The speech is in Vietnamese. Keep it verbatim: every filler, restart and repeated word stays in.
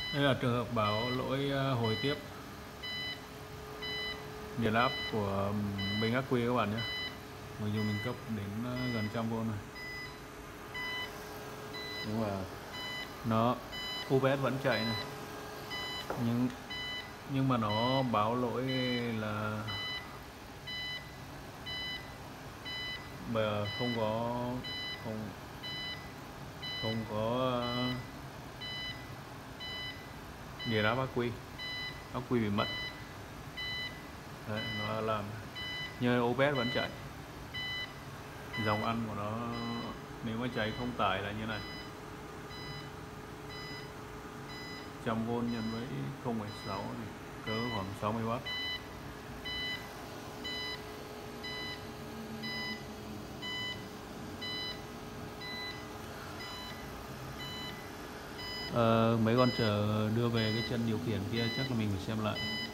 Đây là trường hợp báo lỗi ờ, hồi tiếp nhiệt áp của bình ắc quy các bạn nhé. Mặc dù mình cấp đến ờ, gần trăm vôn rồi, nhưng mà nó u pê ét vẫn chạy này, nhưng nhưng mà nó báo lỗi là bây giờ không có không không có uh, nhiệt áp ắc quy ắc quy bị mất. Đấy, nó làm nhưng ô pê ét vẫn chạy, dòng ăn của nó nếu mà chạy không tải là như này, một trăm vôn nhân với không phẩy sáu thì cỡ khoảng sáu mươi oát. Ờ, mấy con chở đưa về cái chân điều khiển kia chắc là mình phải xem lại.